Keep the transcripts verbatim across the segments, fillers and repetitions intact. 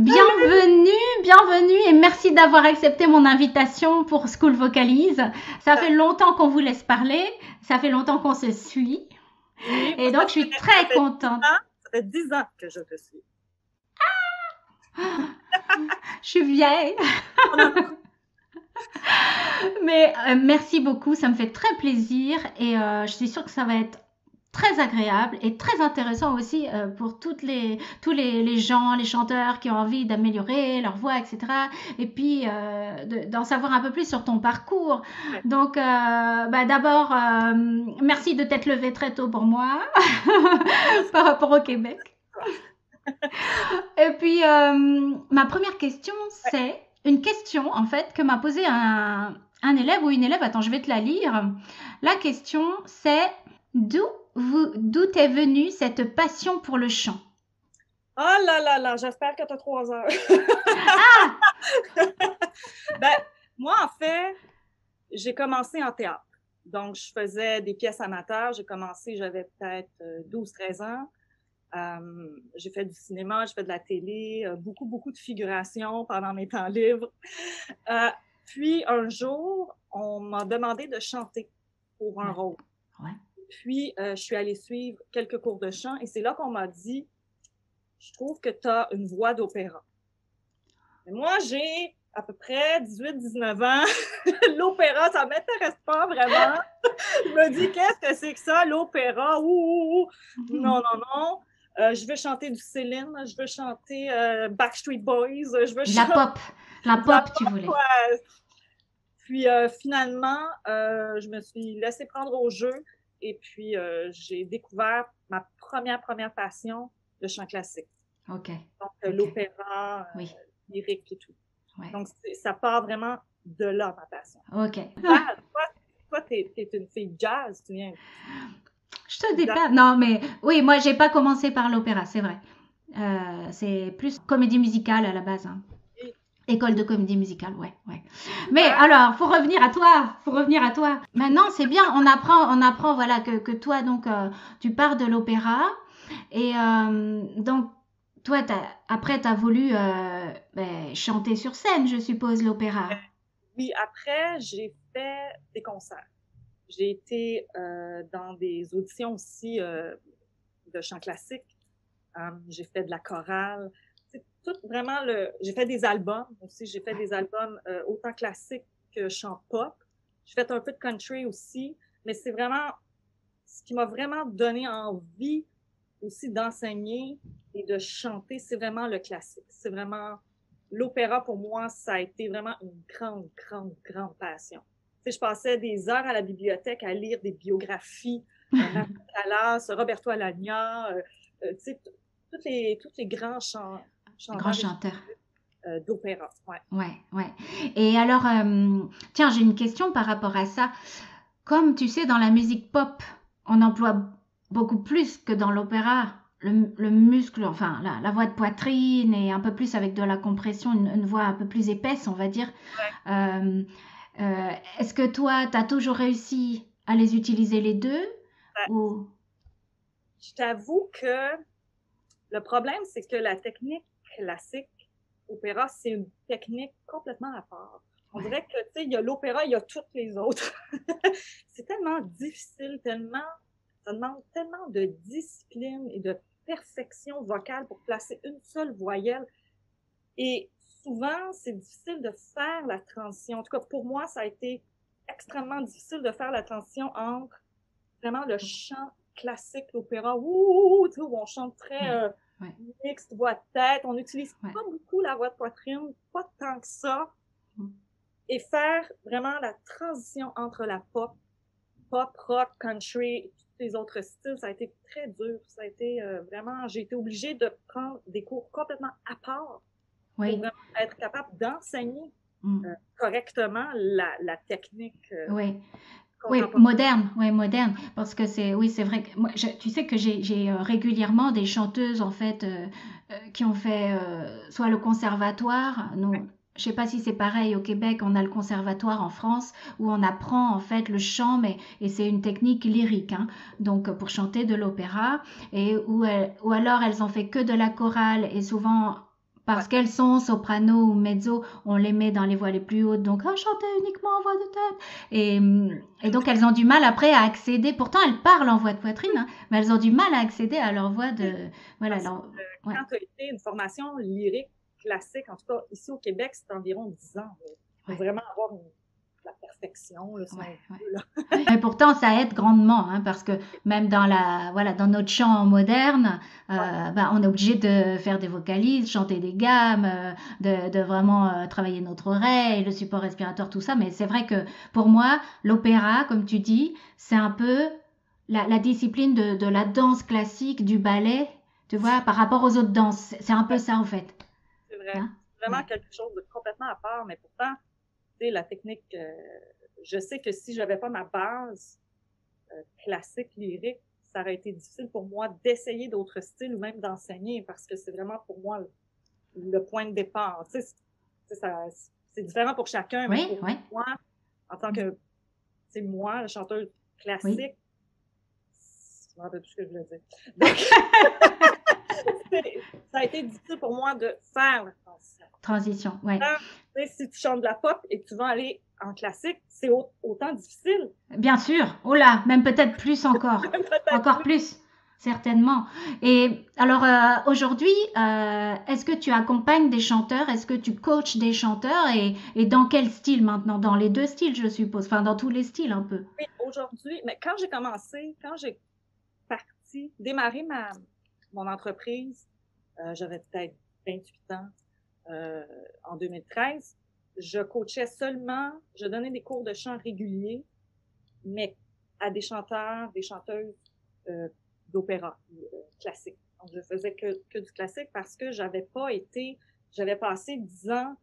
Bienvenue, bienvenue et merci d'avoir accepté mon invitation pour School Vocalise. Ça fait longtemps qu'on vous laisse parler, ça fait longtemps qu'on se suit Oui, et donc je suis ça très fait contente. dix ans, ça fait dix ans que je te suis. Je suis vieille. Mais euh, merci beaucoup, ça me fait très plaisir et euh, je suis sûre que ça va être très agréable et très intéressant aussi euh, pour toutes les, tous les, les gens, les chanteurs qui ont envie d'améliorer leur voix, et cetera. Et puis euh, de- d'en savoir un peu plus sur ton parcours. Ouais. Donc, euh, bah, d'abord, euh, merci de t'être levé très tôt pour moi par rapport au Québec. Et puis, euh, ma première question, c'est une question en fait que m'a posée un, un élève ou une élève. Attends, je vais te la lire. La question, c'est d'où vous, d'où est venue cette passion pour le chant? Oh là là là, j'espère que tu as trois heures. Ah! Ben, moi, en fait, j'ai commencé en théâtre. Donc, je faisais des pièces amateurs. J'ai commencé, j'avais peut-être douze treize ans. Euh, j'ai fait du cinéma, j'ai fait de la télé, euh, beaucoup, beaucoup de figurations pendant mes temps libres. Euh, puis, un jour, on m'a demandé de chanter pour un Ouais. rôle. Ouais. Puis, euh, je suis allée suivre quelques cours de chant et c'est là qu'on m'a dit, je trouve que tu as une voix d'opéra. Et moi, j'ai à peu près dix-huit dix-neuf ans. L'opéra, ça m'intéresse pas vraiment. Je me dis, qu'est-ce que c'est que ça, l'opéra? Ouh, ouh, ouh. Non, non, non. Euh, je veux chanter du Céline, je veux chanter euh, Backstreet Boys, je veux La chanter pop, la de la pop, tu voulais. ouais. Puis euh, finalement, euh, je me suis laissée prendre au jeu et puis euh, j'ai découvert ma première, première passion, le chant classique. Ok. Donc Ok. l'opéra, euh, Oui. lyrique et tout. Ouais. Donc c'est- ça part vraiment de là, ma passion. Ok. Jazz, toi, toi t'es, t'es une fille jazz, tu viens. Je te dis pas. Non, mais oui, moi, j'ai pas commencé par l'opéra, c'est vrai. Euh, c'est plus comédie musicale à la base. Hein. Et- École de comédie musicale, ouais, ouais. Mais alors, faut revenir à toi, faut revenir à toi. Maintenant, c'est bien, on apprend, on apprend, voilà, que, que toi, donc, euh, tu pars de l'opéra et euh, donc, toi, t'as, après, t'as voulu euh, ben, chanter sur scène, je suppose, l'opéra. Oui, après, j'ai fait des concerts. J'ai été euh, dans des auditions aussi euh, de chant classique. Euh, j'ai fait de la chorale. C'est tout vraiment le. J'ai fait des albums aussi. J'ai fait des albums euh, autant classiques que chant pop. J'ai fait un peu de country aussi. Mais c'est vraiment ce qui m'a vraiment donné envie aussi d'enseigner et de chanter, c'est vraiment le classique. C'est vraiment l'opéra pour moi, ça a été vraiment une grande, grande, grande passion. Tu sais, je passais des heures à la bibliothèque à lire des biographies, euh, Maria Callas, Roberto Alagna, euh, euh, tu sais, tous les, tous les grands chant, Grand chanteurs chanteur. euh, d'opéra. Ouais. Ouais, ouais. Et alors, euh, tiens, j'ai une question par rapport à ça. Comme tu sais, dans la musique pop, on emploie beaucoup plus que dans l'opéra le, le muscle, enfin la, la voix de poitrine et un peu plus avec de la compression, une, une voix un peu plus épaisse, on va dire. Ouais. Euh, euh, Est-ce que toi, tu as toujours réussi à les utiliser les deux Ouais. ou... Je t'avoue que le problème, c'est que la technique classique opéra, c'est une technique complètement à part. On Ouais. dirait que, tu sais, il y a l'opéra, il y a toutes les autres. C'est tellement difficile, tellement, ça demande tellement de discipline et de perfection vocale pour placer une seule voyelle. Et souvent, c'est difficile de faire la transition. En tout cas, pour moi, ça a été extrêmement difficile de faire la transition entre vraiment le chant classique, l'opéra, ouh, tu sais, où on chante très Ouais. euh, Ouais. mixte, voix de tête, on n'utilise Ouais. pas beaucoup la voix de poitrine, pas tant que ça, Mm. et faire vraiment la transition entre la pop, pop, rock, country, et tous les autres styles, ça a été très dur. Ça a été euh, vraiment, j'ai été obligée de prendre des cours complètement à part pour Oui. vraiment être capable d'enseigner Mm. euh, correctement la, la technique euh, Oui. Oui, contemporaine. moderne, oui, moderne, parce que c'est, oui, c'est vrai que moi, je- tu sais que j'ai, j'ai euh, régulièrement des chanteuses en fait euh, euh, qui ont fait euh, soit le conservatoire, nous, je sais pas si c'est pareil au Québec, on a le conservatoire en France où on apprend en fait le chant, mais et c'est une technique lyrique, hein, donc pour chanter de l'opéra, et où, elles- ou alors elles ont fait que de la chorale et souvent Ouais. parce qu'elles sont soprano ou mezzo, on les met dans les voix les plus hautes, donc ah, chanter uniquement en voix de tête. Et, hum, et donc elles ont du mal après à accéder, pourtant elles parlent en voix de poitrine, hein, mais elles ont du mal à accéder à leur voix Oui, de... Voilà, parce que leur- ouais, quand tu as été une formation lyrique classique, en tout cas ici au Québec, c'est environ dix ans. Il faut ouais, vraiment avoir une- la perfection, là, si ouais, on ouais. veut. Là. Mais pourtant, ça aide grandement, hein, parce que même dans la, voilà, dans notre chant moderne, Ouais, euh, ben, on est obligé de faire des vocalises, chanter des gammes, euh, de, de vraiment euh, travailler notre oreille, le support respiratoire, tout ça. Mais c'est vrai que pour moi, l'opéra, comme tu dis, c'est un peu la, la discipline de, de la danse classique, du ballet, tu vois, par rapport aux autres danses. C'est c'est un peu ouais, ça, en fait. c'est vrai. Hein? C'est vraiment Ouais, quelque chose de complètement à part, mais pourtant, tu sais, la technique, euh, je sais que si j'avais pas ma base euh, classique, lyrique, ça aurait été difficile pour moi d'essayer d'autres styles ou même d'enseigner parce que c'est vraiment pour moi le, le point de départ. Tu sais, c'est tu sais, ça- c'est différent pour chacun, mais oui, pour oui, moi, en tant que, tu sais, moi, le chanteur oui. classique, je me rappelle plus ce que je voulais dire. Donc, c'est- ça a été difficile pour moi de faire la transition. Transition, ouais. Pourtant, tu sais, si tu chantes de la pop et que tu vas aller en classique, c'est au- autant difficile. Bien sûr. Oh là, même peut-être plus encore. Peut-être Encore plus. plus, certainement. Et alors, euh, aujourd'hui, euh, est-ce que tu accompagnes des chanteurs? Est-ce que tu coaches des chanteurs? Et, et dans quel style maintenant? Dans les deux styles, je suppose. Enfin, dans tous les styles, un peu. Oui, aujourd'hui, mais quand j'ai commencé, quand j'ai parti, démarré ma, mon entreprise, euh, j'avais peut-être vingt-huit ans, euh, en deux mille treize, je coachais seulement, je donnais des cours de chant réguliers, mais à des chanteurs, des chanteuses euh, d'opéra euh, classique. Donc, je faisais que, que du classique parce que j'avais pas été, j'avais passé dix ans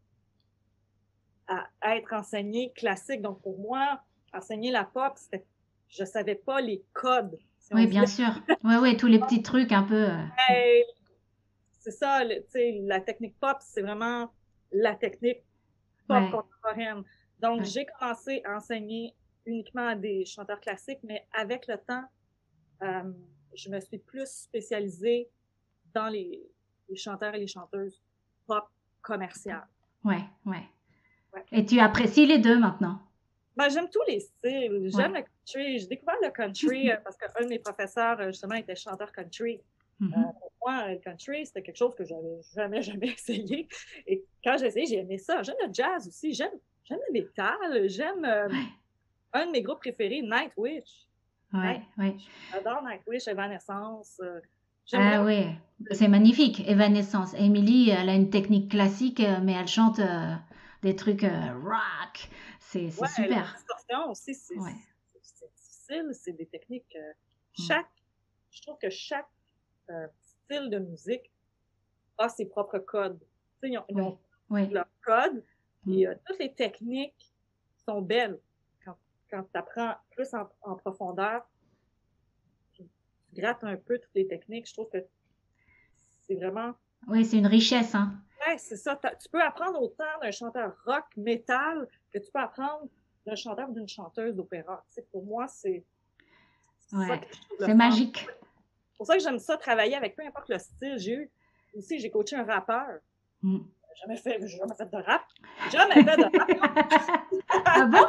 à, à être enseignée classique. Donc, pour moi, enseigner la pop, c'était, je savais pas les codes, si on Oui, bien voulait. sûr. Oui, oui, tous les petits trucs un peu. euh, mm. Hey, c'est ça, le- tu sais, la technique pop, c'est vraiment la technique pop Ouais, contemporaine. Donc, ouais. j'ai commencé à enseigner uniquement à des chanteurs classiques, mais avec le temps, euh, je me suis plus spécialisée dans les, les chanteurs et les chanteuses pop commerciales. Ouais, ouais. Ouais. Et tu apprécies les deux maintenant? Ben, j'aime tous les styles. Ouais. J'aime le country. J'ai découvert le country euh, parce qu'un de mes professeurs, euh, justement, était chanteur country. Euh, Mhm. pour moi, le country, c'était quelque chose que j'avais jamais, jamais essayé. Et quand j'ai essayé, j'ai aimé ça. J'aime le jazz aussi. J'aime, j'aime le métal. J'aime euh, Ouais, un de mes groupes préférés, Nightwish. ouais, ouais. Nightwish. J'adore Nightwish, Evanescence. Euh, j'aime Ah vraiment. oui, c'est magnifique. Evanescence. Emily, elle a une technique classique, euh, mais elle chante euh, des trucs euh, rock. C'est c'est Ouais, la super. distorsion aussi, c'est Ouais. c'est difficile. C'est des techniques. euh, Mm. chaque, je trouve que chaque euh, style de musique a ses propres codes. Tu sais, ils ont, ils Oui, ont oui. leur code Mm. et euh, toutes les techniques sont belles quand, quand tu apprends plus en, en profondeur, puis tu grattes un peu toutes les techniques. Je trouve que c'est vraiment. Oui, c'est une richesse, hein. Ouais, c'est ça. T'as- Tu peux apprendre autant d'un chanteur rock, métal, que tu peux apprendre d'un chanteur ou d'une chanteuse d'opéra. Tu sais, pour moi, c'est c'est ça Ouais, que je trouve le c'est fun. magique. C'est pour ça que j'aime ça travailler avec peu importe le style. J'ai eu aussi, j'ai coaché un rappeur. Mm. J'ai jamais fait, j'ai jamais fait de rap. J'ai jamais fait de rap. Ah bon?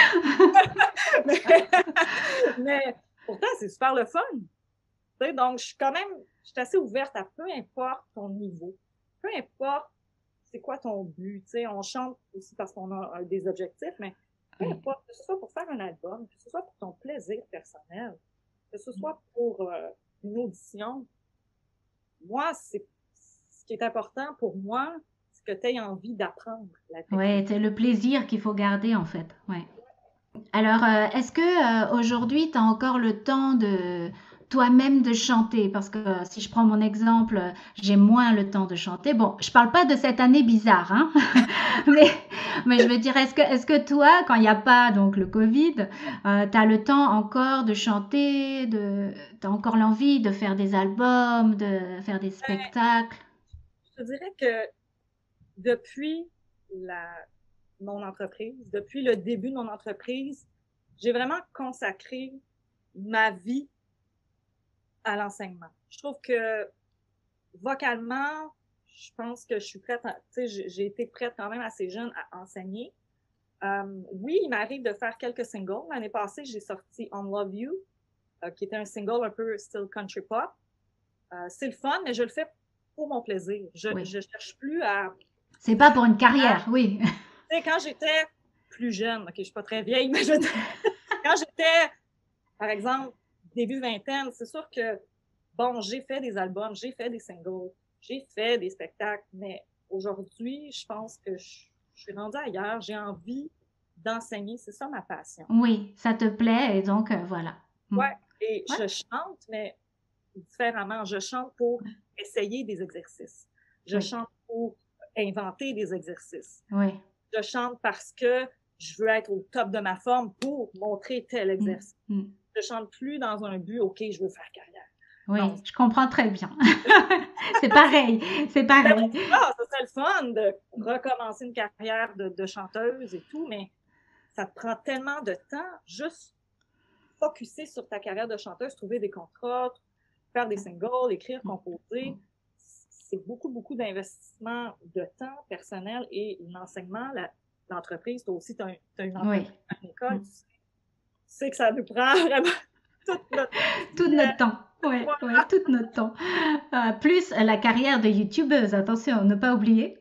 mais, mais pourtant, c'est super le fun. Tu sais, donc, je suis quand même, je suis assez ouverte à peu importe ton niveau, peu importe c'est quoi ton but. Tu sais, on chante aussi parce qu'on a euh, des objectifs, mais peu Oui. importe, que ce soit pour faire un album, que ce soit pour ton plaisir personnel, que ce soit pour euh, une audition, moi, c'est ce qui est important pour moi, c'est que tu aies envie d'apprendre la Ouais, technique. c'est le plaisir qu'il faut garder en fait. Ouais. Alors, euh, est-ce que euh, aujourd'hui, tu as encore le temps de toi-même de chanter? Parce que euh, si je prends mon exemple, euh, j'ai moins le temps de chanter. Bon, je parle pas de cette année bizarre, hein, mais, mais je veux dire, est-ce que, est-ce que toi, quand il n'y a pas donc le Covid, euh, tu as le temps encore de chanter, de, tu as encore l'envie de faire des albums, de faire des spectacles? Je te dirais que depuis la, mon entreprise, depuis le début de mon entreprise, j'ai vraiment consacré ma vie à l'enseignement. Je trouve que vocalement, je pense que je suis prête, tu sais, j'ai j'ai été prête quand même assez jeune à enseigner. Euh, oui, il m'arrive de faire quelques singles. L'année passée, j'ai sorti On Love You, euh, qui était un single un peu style country pop. Euh, c'est le fun, mais je le fais pour mon plaisir. Je Oui. je cherche plus à... C'est pas pour une à- carrière, oui. Tu sais, quand j'étais plus jeune, OK, je suis pas très vieille, mais je veux dire, quand j'étais, par exemple, début vingtaine, c'est sûr que, bon, j'ai fait des albums, j'ai fait des singles, j'ai fait des spectacles, mais aujourd'hui, je pense que je, je suis rendue ailleurs. J'ai envie d'enseigner. C'est ça ma passion. Oui, ça te plaît et donc euh, voilà. Mm. Ouais, et Ouais. je chante, mais différemment. Je chante pour essayer des exercices. Je Oui. chante pour inventer des exercices. Oui. Je chante parce que je veux être au top de ma forme pour montrer tel exercice. Mm. Mm. Je chante plus dans un but, OK, je veux faire carrière. Oui, Non. je comprends très bien. C'est pareil, c'est pareil. Ah, ça serait le fun de recommencer une carrière de, de chanteuse et tout, mais ça te prend tellement de temps juste focusser sur ta carrière de chanteuse, trouver des contrats, faire des singles, écrire, composer. C'est beaucoup, beaucoup d'investissement de temps personnel et l'enseignement, la, l'entreprise. Toi aussi, tu as, as une entreprise Oui. à l'école. Tu sais, tu sais que ça nous prend vraiment tout notre, Tout notre temps. Oui, Voilà. ouais, tout notre temps. Euh, plus la carrière de youtubeuse, attention, ne pas oublier.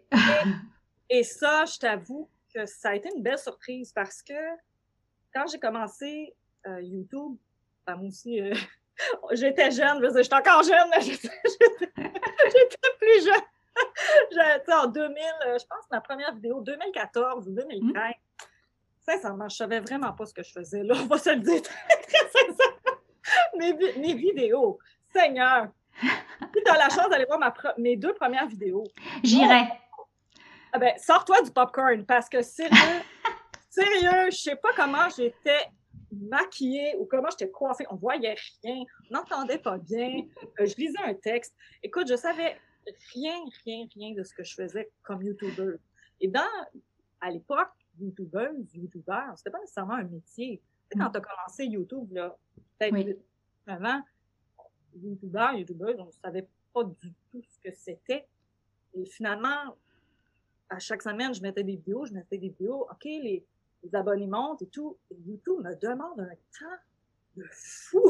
Et ça, je t'avoue que ça a été une belle surprise parce que quand j'ai commencé euh, YouTube, ben, moi aussi, euh, j'étais jeune, je veux dire, j'étais encore jeune, mais j'étais, j'étais, j'étais plus jeune. J'étais en deux mille, euh, je pense, ma première vidéo, deux mille quatorze ou deux mille treize. Mm. Sincèrement, je savais vraiment pas ce que je faisais, là, on va se le dire très, très sincèrement. Mes, mes vidéos, Seigneur! Si tu as la chance d'aller voir ma pro- mes deux premières vidéos. J'irai. Ah ben, sors-toi du popcorn parce que sérieux, sérieux, je sais pas comment j'étais maquillée ou comment j'étais coiffée. On voyait rien, on n'entendait pas bien. Euh, je lisais un texte. Écoute, je savais rien, rien, rien de ce que je faisais comme YouTuber. Et dans, à l'époque, YouTubeuse, YouTuber, c'était pas nécessairement un métier. Tu sais, quand tu as commencé YouTube, là, peut-être Oui. avant, YouTuber, YouTubeuse, on ne savait pas du tout ce que c'était. Et finalement, à chaque semaine, je mettais des vidéos, je mettais des vidéos. OK, les, les abonnés montent et tout. Et YouTube me demande un temps de fou.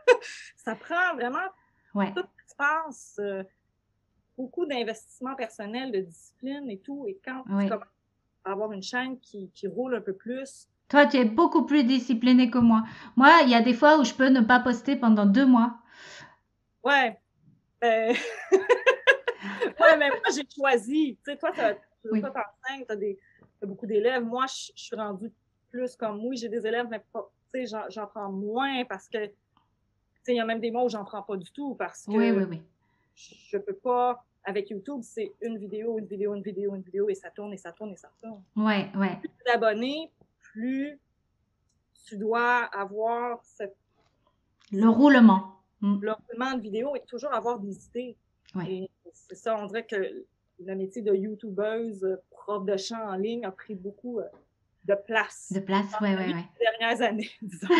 Ça prend vraiment Ouais. tout l'espace, euh, beaucoup d'investissement personnel, de discipline et tout. Et quand Oui. tu commences à avoir une chaîne qui, qui roule un peu plus. Toi, tu es beaucoup plus disciplinée que moi. Moi, il y a des fois où je peux ne pas poster pendant deux mois. Ouais. Euh... ouais, mais moi, j'ai choisi. Tu sais, toi, tu Oui. t'enseignes, tu as des, t'as beaucoup d'élèves. Moi, je, je suis rendue plus comme oui, j'ai des élèves, mais pas, tu sais, j'en, j'en prends moins parce que, tu sais, il y a même des mots où j'en prends pas du tout parce que Oui, oui, oui. je peux pas. Avec YouTube, c'est une vidéo, une vidéo, une vidéo, une vidéo, et ça tourne, et ça tourne, et ça tourne. Ouais, ouais. Plus d'abonnés, plus tu dois avoir cette, Le roulement. Mm. le roulement de vidéos et toujours avoir des idées. Ouais. Et c'est ça, on dirait que le métier de YouTubeuse, prof de chant en ligne, a pris beaucoup de place. De place, ouais, ouais, ouais. Les dernières années, disons.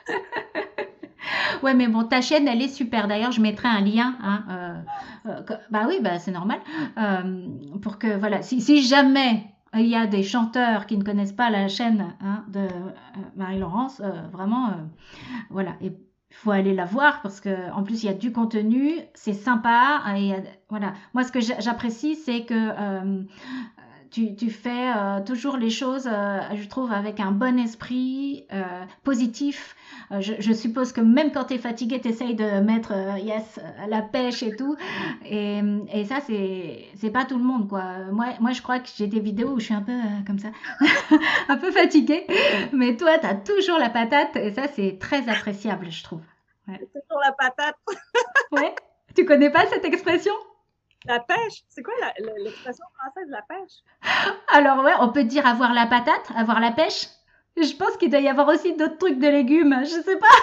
Ouais, mais bon, ta chaîne, elle est super. D'ailleurs, je mettrai un lien. Hein, euh, euh, que- bah oui, bah c'est normal. Euh, pour que, voilà, si, si jamais il y a des chanteurs qui ne connaissent pas la chaîne hein, de euh, Marie-Laurence, euh, vraiment, euh, voilà. Et il faut aller la voir parce que en plus il y a du contenu, c'est sympa. Et il y a- voilà. Moi, ce que j'a- j'apprécie, c'est que euh, tu, tu fais euh, toujours les choses, euh, je trouve, avec un bon esprit, euh, positif. Euh, je, je suppose que même quand tu es fatigué, tu essayes de mettre euh, yes, à la pêche et tout. Et, et ça, c'est c'est pas tout le monde, quoi. Moi, moi, je crois que j'ai des vidéos où je suis un peu euh, comme ça, un peu fatiguée. Mais toi, tu as toujours la patate et ça, c'est très appréciable, je trouve. Ouais. C'est toujours la patate. Ouais. Tu connais pas cette expression? La pêche, c'est quoi la, la, l'expression française, la pêche? Alors ouais, on peut dire avoir la patate, avoir la pêche. Je pense qu'il doit y avoir aussi d'autres trucs de légumes, je sais pas.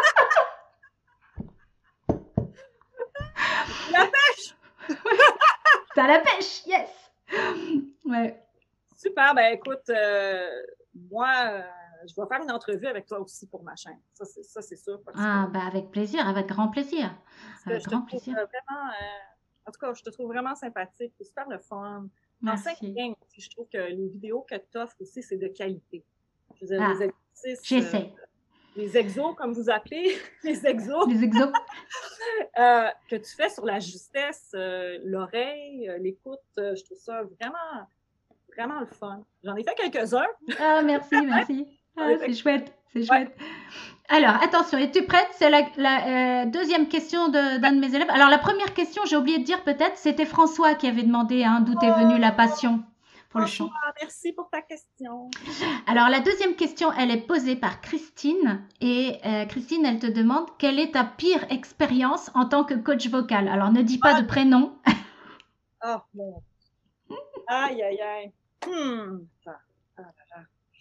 La pêche! T'as la pêche, yes! Ouais. Super, ben écoute, euh, moi, euh, je vais faire une entrevue avec toi aussi pour ma chaîne. Ça, c'est, ça, c'est sûr. Parce Ah que, bah avec plaisir, avec grand plaisir. parce que Avec je te grand trouve plaisir. vraiment... Euh, En tout cas, je te trouve vraiment sympathique. C'est super le fun. En Merci. cinquième, je trouve que les vidéos que tu offres aussi, c'est de qualité. Je veux dire, Ah, les exercices, euh, j'essaie. les exos, comme vous appelez, les exos Les exos. euh, que tu fais sur la justesse, euh, l'oreille, euh, l'écoute, euh, je trouve ça vraiment, vraiment le fun. J'en ai fait quelques-uns. Ah, merci, merci. J'en Ah, ai fait... c'est chouette, c'est Ouais, chouette. Alors, attention, es-tu prête? C'est la, la, euh, deuxième question de- ouais. d'un de mes élèves. Alors, la première question, j'ai oublié de dire peut-être, c'était François qui avait demandé hein, d'où est venue la Oh, passion pour le François, chant. merci pour ta question. Alors, la deuxième question, elle est posée par Christine. Et euh, Christine, elle te demande quelle est ta pire expérience en tant que coach vocal. Alors, ne dis pas de Ah, prénom. oh, mon... Aïe, aïe, aïe. Hmm. Ah, ah là là.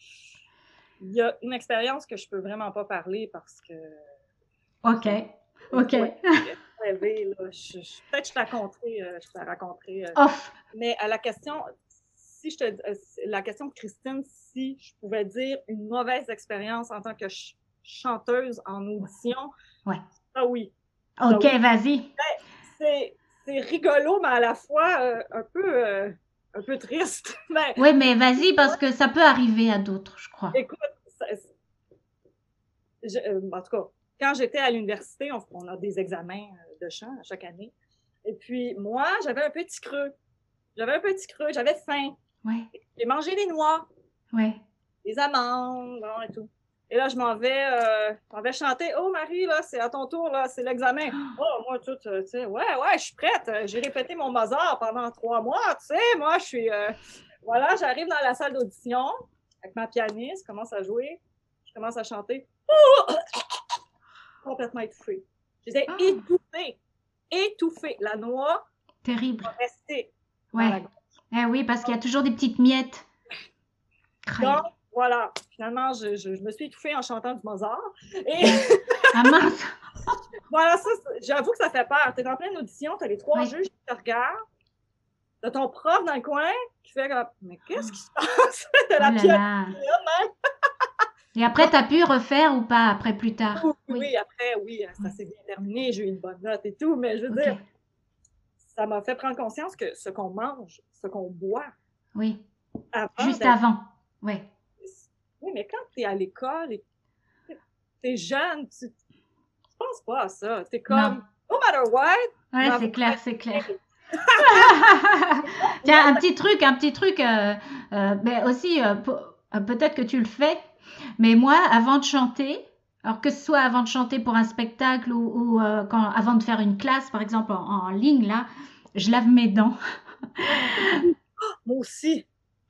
Il y a une expérience que je peux vraiment pas parler parce que Ok, c'est ok. trop rêvé, là. Je, je, peut-être que je te la raconterai, euh, je te la raconterai. Euh. Off. Mais à la question, si je te, euh, la question de Christine, si je pouvais dire une mauvaise expérience en tant que ch chanteuse en audition, Ouais. ah oui. Ok, oui. vas-y. C'est rigolo, mais à la fois euh, un peu euh, un peu triste. Mais, oui, mais vas-y, parce que ça peut arriver à d'autres, je crois. Écoute, ça, je, euh, en tout cas, quand j'étais à l'université, on, on a des examens de chant chaque année. Et puis, moi, j'avais un petit creux. J'avais un petit creux, j'avais faim. Ouais. J'ai mangé des noix. Ouais. Des amandes, bon, et tout. Et là, je m'en vais, euh, je m'en vais chanter. Oh, Marie, là, c'est à ton tour, là, c'est l'examen. Oh, moi, tout, tu sais, ouais, ouais, je suis prête. J'ai répété mon Mozart pendant trois mois, tu sais. Moi, je suis, euh, voilà, j'arrive dans la salle d'audition avec ma pianiste, je commence à jouer, je commence à chanter. Oh! Complètement étouffée. J'étais oh. étouffée, étouffée. La noix, terrible, va rester ouais. dans la gorge. Eh oui, parce qu'il y a toujours des petites miettes. Donc, voilà. Finalement, je, je, je me suis étouffée en chantant du Mozart. Et... ah mince! Voilà, ça, j'avoue que ça fait peur. Tu es en pleine audition, tu as les trois oui. juges qui te regardent. Tu as ton prof dans le coin qui fait comme, mais qu'est-ce qui se passe? De la oh pièce. Et après, tu as pu refaire ou pas, après, plus tard? Oui, oui, oui après, oui, ça s'est bien terminé, j'ai eu une bonne note et tout, mais je veux okay. dire, ça m'a fait prendre conscience que ce qu'on mange, ce qu'on boit. Oui. Avant Juste avant, oui. Oui, mais quand tu es à l'école et tu es jeune, tu ne penses pas à ça. Tu es comme, non. no matter what. Oui, c'est clair, c'est clair. Tiens, un petit truc, un petit truc, euh, euh, mais aussi, euh, peut-être que tu le fais, mais moi, avant de chanter, alors que ce soit avant de chanter pour un spectacle ou, ou euh, quand, avant de faire une classe, par exemple, en, en ligne, là, je lave mes dents. Moi aussi.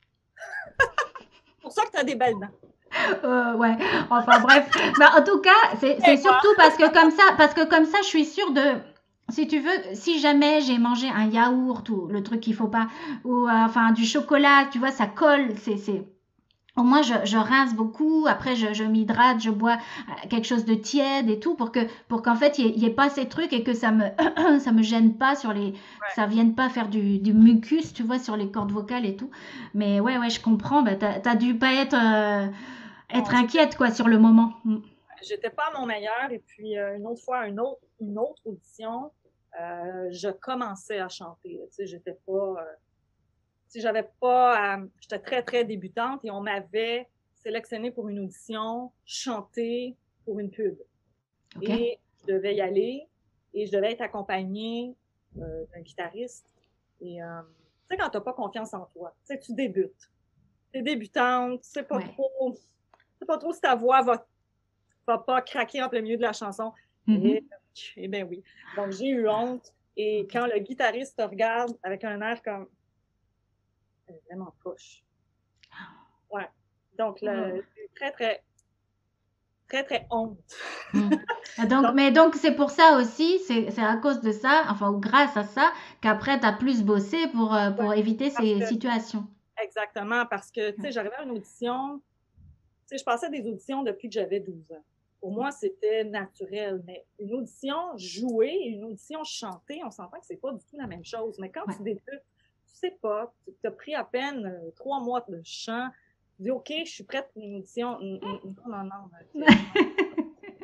C'est pour ça que tu as des belles dents. Euh, ouais, enfin bref. Mais en tout cas, c'est surtout parce que comme ça, parce que comme ça, je suis sûre de... Si tu veux, si jamais j'ai mangé un yaourt ou le truc qu'il faut pas, ou euh, enfin du chocolat, tu vois, ça colle, c'est... Au moins, je, je rince beaucoup. Après, je, je m'hydrate, je bois quelque chose de tiède et tout pour que, pour qu'en fait, il n'y ait, ait pas ces trucs et que ça me, ça me gêne pas sur les, ouais. ça vienne pas faire du, du mucus, tu vois, sur les cordes vocales et tout. Mais ouais, ouais, je comprends. Bah, t'as, t'as dû pas être, euh, être non, inquiète, quoi, sur le moment. J'étais pas à mon meilleur. Et puis, euh, une autre fois, une autre, une autre audition, euh, je commençais à chanter. Tu sais, j'étais pas... Euh, Si j'avais pas, euh, j'étais très, très débutante et on m'avait sélectionnée pour une audition, chanter pour une pub. Okay. Et je devais y aller et je devais être accompagnée euh, d'un guitariste. Et euh, tu sais, quand t'as pas confiance en toi, tu sais, tu débutes. T'es débutante, tu sais pas ouais. trop, tu sais pas trop si ta voix va, va pas craquer en plein milieu de la chanson. Mm-hmm. Et, et ben oui. Donc, j'ai eu honte. Et quand le guitariste te regarde avec un air comme elle est vraiment poche. Ouais. Donc, le, c'est très, très, très, très honte. Mmh. Donc, donc, mais donc, c'est pour ça aussi, c'est à cause de ça, enfin, ou grâce à ça, qu'après, tu as plus bossé pour, pour ouais, éviter ces que, situations. Exactement, parce que, tu sais, j'arrivais à une audition, tu sais, je passais des auditions depuis que j'avais douze ans. Pour moi, c'était naturel, mais une audition jouée et une audition chantée, on s'entend que c'est pas du tout la même chose. Mais quand ouais. tu débutes, tu sais pas, tu as pris à peine euh, trois mois de chant, tu dis, OK, je suis prête pour une audition. Non, non, non.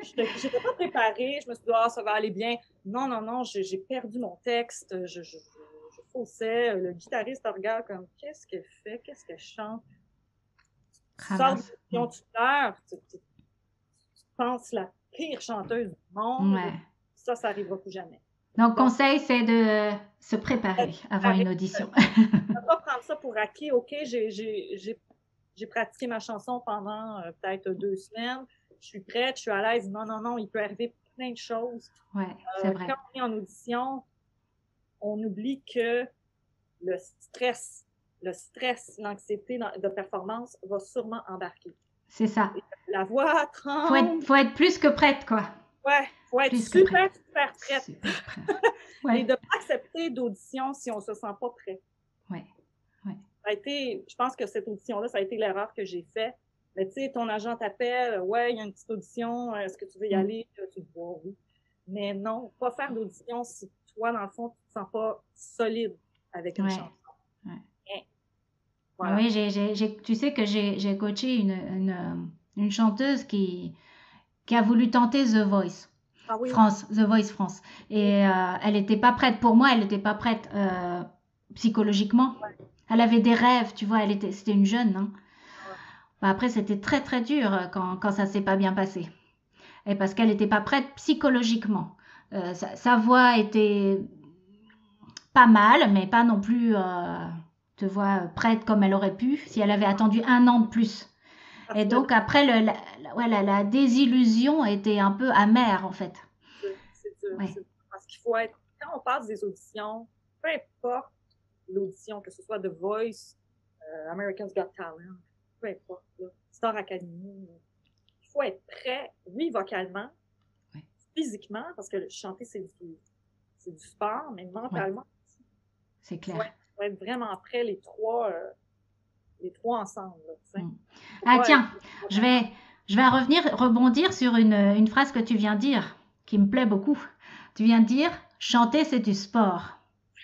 Je n'étais pas préparée. Je me suis dit, ah, ça va aller bien. Non, non, non, j'ai j'ai perdu mon texte. Je, je, je, je faussais. Le guitariste regarde comme, qu'est-ce qu'elle fait? Qu'est-ce qu'elle chante? Tu Ah sors de mince. l'audition, tu pleures. Tu, tu, tu penses la pire chanteuse du monde. Ouais. Ça, ça n'arrivera plus jamais. Donc, Donc, conseil, c'est de se préparer avant une arrête. audition. Ne pas prendre ça pour acquis. OK, j'ai j'ai- j'ai- j'ai pratiqué ma chanson pendant euh, peut-être deux semaines. Je suis prête, je suis à l'aise. Non, non, non, il peut arriver plein de choses. Ouais, c'est Euh, vrai. quand on est en audition, on oublie que le stress, le stress, l'anxiété de performance va sûrement embarquer. C'est ça. La voix Faut être, tremble. faut être plus que prête, quoi. Ouais, faut être Plus que super, prête. super prête. Super prête. Et Ouais, de pas accepter d'audition si on se sent pas prêt. ouais, ouais. Ça a été, je pense que cette audition-là, ça a été l'erreur que j'ai faite. Mais tu sais, ton agent t'appelle, ouais, il y a une petite audition, est-ce que tu veux y Mm. aller? Tu dis, oh, oui. Mais non, pas faire d'audition si toi, dans le fond, tu te sens pas solide avec une Ouais, chanson. ouais. Hein. Voilà. Oui, j'ai, j'ai, j'ai- tu sais que j'ai, j'ai coaché une, une, euh, une chanteuse qui, qui a voulu tenter The Voice Ah oui, France, The Voice France. Et euh, elle n'était pas prête. Pour moi, elle n'était pas prête euh, psychologiquement. Elle avait des rêves, tu vois. Elle était, c'était une jeune. Hein. Ouais. Bah, après, c'était très très dur euh, quand, quand ça s'est pas bien passé. Et parce qu'elle n'était pas prête psychologiquement. Euh, sa, sa voix était pas mal, mais pas non plus, euh, tu vois, prête comme elle aurait pu si elle avait attendu un an de plus. Parce Et que donc après, le, la, la- ouais, la, la désillusion était un peu amère en fait. c'est- c'est dur, Ouais. c'est dur. Parce qu'il faut être, quand on passe des auditions, peu importe l'audition, que ce soit The Voice, euh, American's Got Talent, peu importe, là, Star Academy, il faut être prêt, oui, vocalement, Ouais. physiquement, parce que chanter, c'est du, c'est du sport, mais mentalement, C'est il clair. faut être, faut être vraiment prêt, les trois, euh, les trois ensemble. Là, tu sais. Mm. Faut Ah pas tiens, être- je vais, je vais revenir, rebondir sur une, une phrase que tu viens de dire, qui me plaît beaucoup. Tu viens de dire, chanter c'est du sport.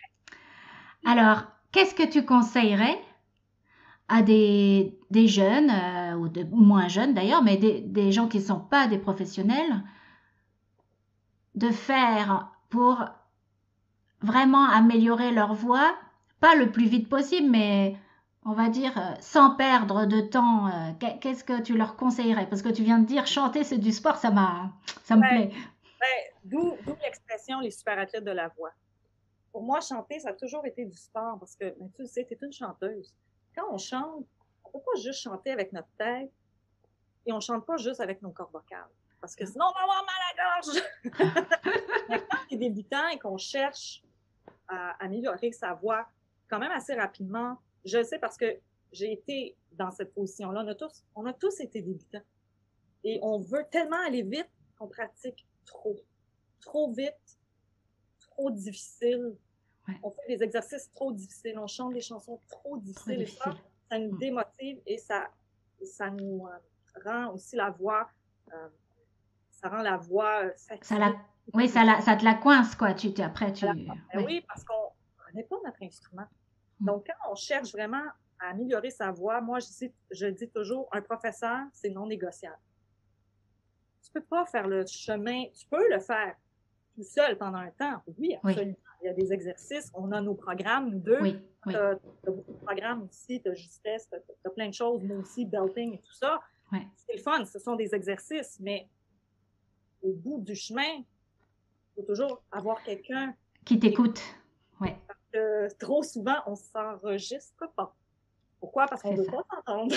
Alors, qu'est-ce que tu conseillerais à des, des jeunes, euh, ou de, moins jeunes d'ailleurs, mais des, des gens qui ne sont pas des professionnels, de faire pour vraiment améliorer leur voix, pas le plus vite possible, mais on va dire euh, sans perdre de temps. euh, qu'est- Qu'est-ce que tu leur conseillerais? Parce que tu viens de dire chanter c'est du sport, ça m'a, ça me Ouais. plaît. Ben, d'où, d'où l'expression les super athlètes de la voix. Pour moi, chanter, ça a toujours été du sport parce que, ben, tu le sais, tu es une chanteuse. Quand on chante, on peut pas juste chanter avec notre tête et on chante pas juste avec nos cordes vocales. Parce que sinon, on va avoir mal à la gorge. Mais quand on est débutant et qu'on cherche à améliorer sa voix quand même assez rapidement, je le sais parce que j'ai été dans cette position-là. On a tous, on a tous été débutants. Et on veut tellement aller vite qu'on pratique trop. Trop vite, trop difficile. Ouais. On fait des exercices trop difficiles. On chante des chansons trop Trop difficiles. Et ça, difficile. ça nous Mm. démotive et ça, ça nous euh, rend aussi la voix, euh, ça rend la voix euh, Ça fatiguée. la, oui, ça, la, ça te la coince, quoi. Tu, tu- après, tu. Ben Ouais. oui, parce qu'on ne connaît pas notre instrument. Mm. Donc, quand on cherche vraiment à améliorer sa voix, moi, je dis, je dis toujours, un professeur, c'est non négociable. Tu peux pas faire le chemin, tu peux le faire tout seul pendant un temps. Oui, absolument. Oui. Il y a des exercices, on a nos programmes, nous deux. Oui, oui. Tu as beaucoup de programmes aussi, tu as justesse, tu as plein de choses, moi aussi, belting et tout ça. Ouais. C'est le fun, ce sont des exercices, mais au bout du chemin, il faut toujours avoir quelqu'un Qui t'écoute. Ouais. que trop souvent, on s'enregistre pas. Pourquoi? Parce qu'on C'est veut ça. pas s'entendre.